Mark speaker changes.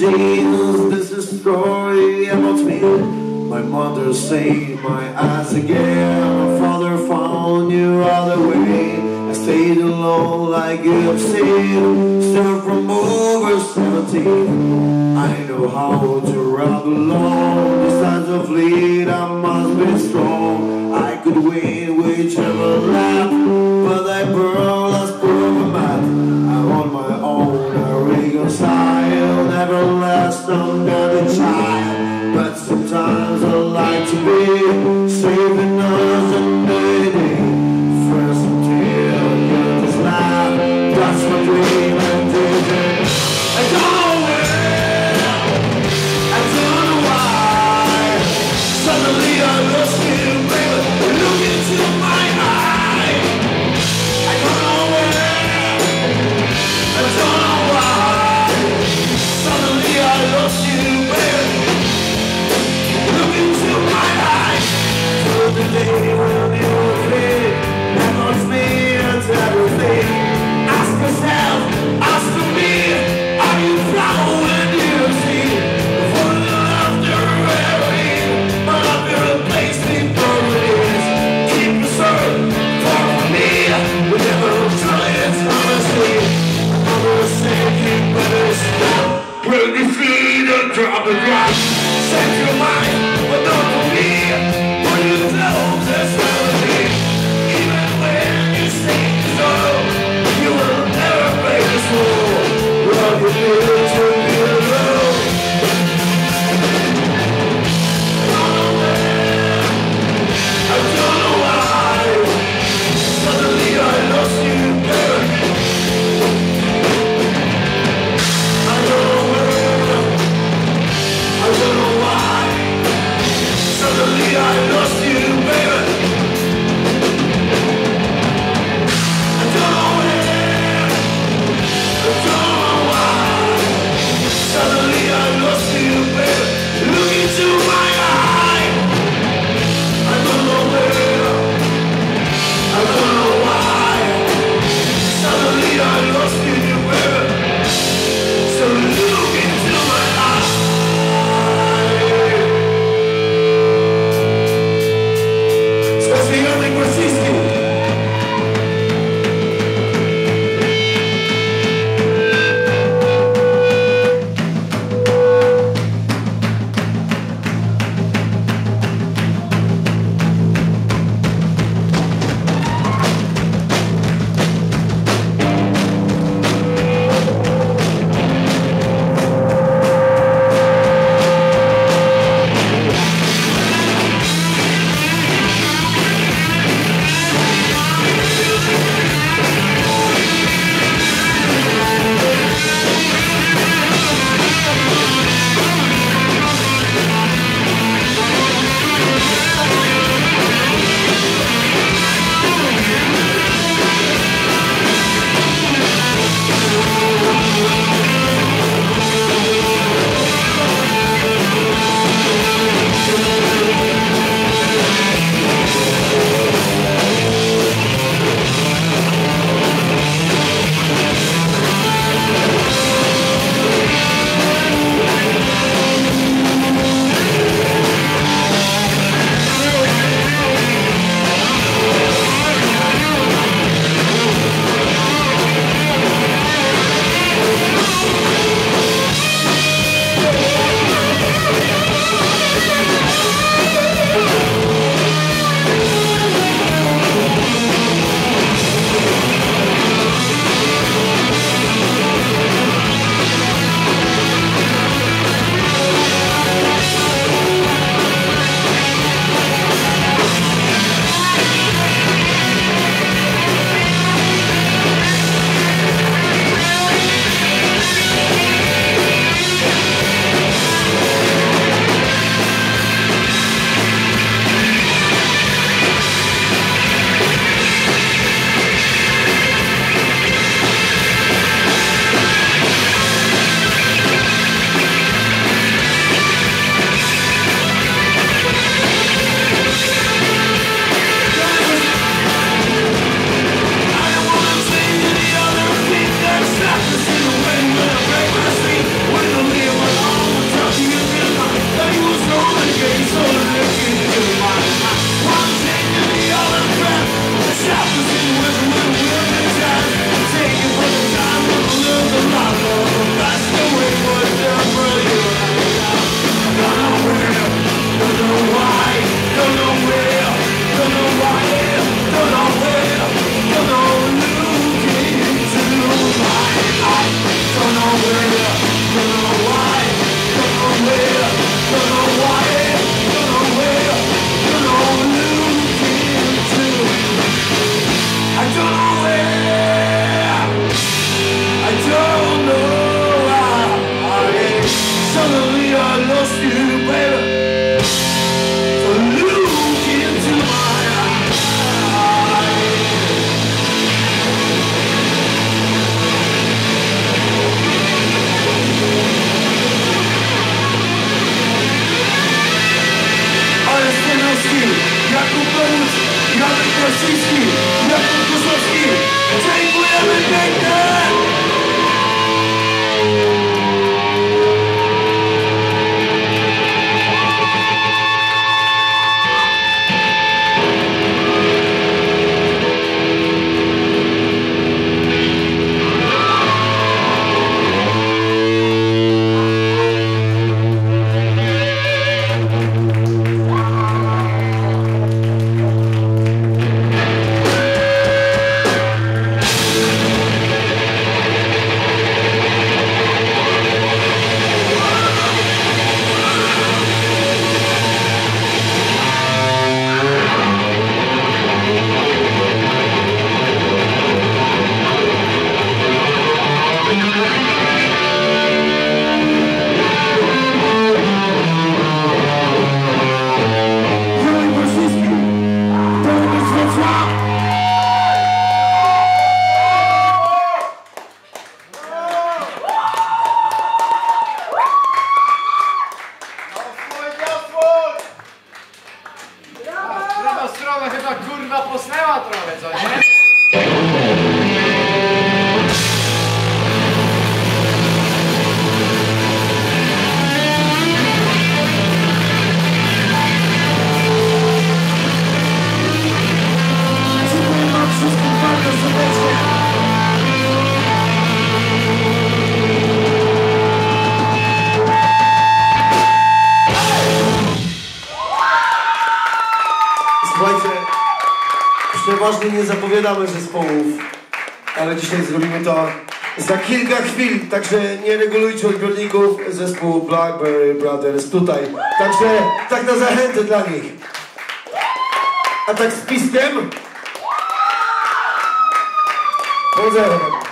Speaker 1: Jesus, this is a story about me. My mother saved my eyes again. My father found you other way. I stayed alone like you have seen. Still from over 17. I know how to ride alone. The signs of lead, I must be strong. I could win whichever lap, but I burn last proven map. I'm on my own, I reconcile. Never last, I'm not a child. But sometimes I like to be saving us another day. First until I get this life, that's my dream and vision. I don't know where, I don't know why. Suddenly I lost you, baby. Look into my eye. I don't know where, I don't know why. Suddenly I lost you, baby. Look into my eyes. Till the day when you were free, that was me and everything. Ask yourself, ask me, are you proud when you see for the laughter wearing? But I've been replaced before it is. Keep the search for me. We never try it honestly. Another saying you better stop. Bring the feet and drop the rock. Set your mind, but not for me. For you know there's melody. Even when you sing so, you will never break this rule. Love you need to be alone. I don't know where, I don't know why. Suddenly I lost you, girl. I don't know where, I don't know why. przeważnie nie zapowiadamy zespołów, ale dzisiaj zrobimy to za kilka chwil, także nie regulujcie odbiorników, zespół Blackberry Brothers tutaj. Także tak na zachętę dla nich. A tak z piskiem? Powodzenia.